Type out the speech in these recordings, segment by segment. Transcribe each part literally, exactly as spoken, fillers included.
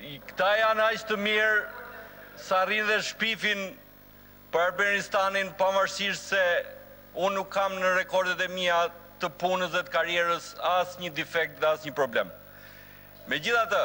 këta janë aq të mirë sa rrin dhe shpifin për Arbenistanin, pavarësisht se unë nuk kam në rekordet e mia të punës dhe të karrierës as një defekt dhe as një problem. Megjithatë,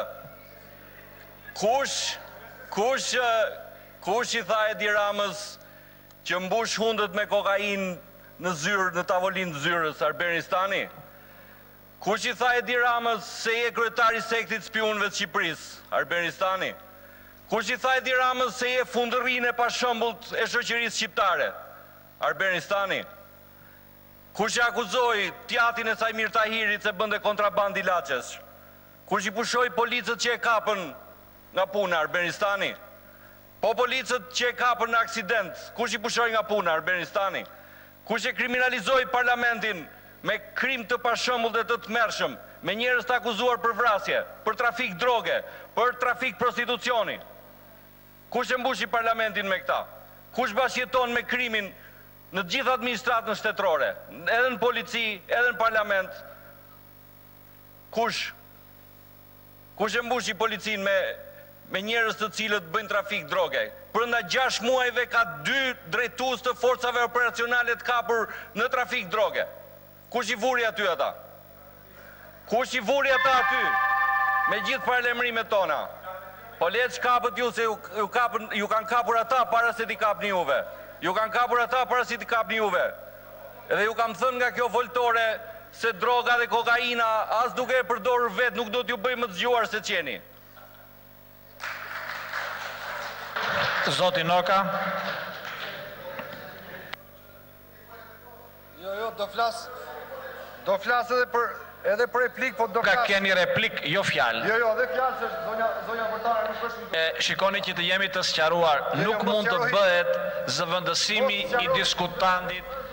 kush kush kush i tha Edi Ramës që mbush hundët me kokainë në zyrë, në tavolinë të zyrës Arbenistani? Kush i tha Edi Ramës se je kryetari i sektit spionëve të Shqipërisë, Arbenistani? Kush i tha Edi Ramës se je fundërrinë e pashëmbullt e shoqërisë shqiptare, Arbenistani? Kush i akuzoi tjatin e Sajmir Tahirit se bënte kontrabandë ilaçesh? Kush i pushoi policët që e kapën nga puna, Arbenistani? Po policët që e kapën në aksident, kush i pushoi nga puna, Arbenistani? Kush e kriminalizoi parlamentin me krim të pashëmbullt dhe të tmerrshëm, me njerëz të akuzuar për vrasje, për trafik droge, për trafik prostitucioni? Kush e mbushi parlamentin me këta? Kush bashkëjeton me krimin në të gjithë administratën shtetërore, edhe në polici, edhe në parlament? Kush? Kush e mbushi policinë me me njerëz të cilët bëjnë trafik droge? Brenda gjashtë muajve ka dy drejtues të forcave operacionale të kapur në trafik droge. Kush i vuri aty ata? Kush i vuri ata aty? Me gjithë paralajmërimet tona. Po le të shkapët ju se ju, ju, kapën, ju kanë kapur ata para se t'i kapni juve. Ju kanë kapur ata para se t'i kapni juve. Edhe ju kam thënë nga kjo foltore se droga dhe kokaina as duke e përdorur vet nuk do t'ju bëjmë të zgjuar se qeni. Zoti Noka. Jo, jo, do flas. Do flas edhe për edhe për replik, po do flas. Ka keni replik, jo fjalë. Jo, jo, edhe fjalë se zonja zonja Vërtare nuk është. E shikoni që të jemi të sqaruar, nuk mund të bëhet zëvendësimi i diskutantit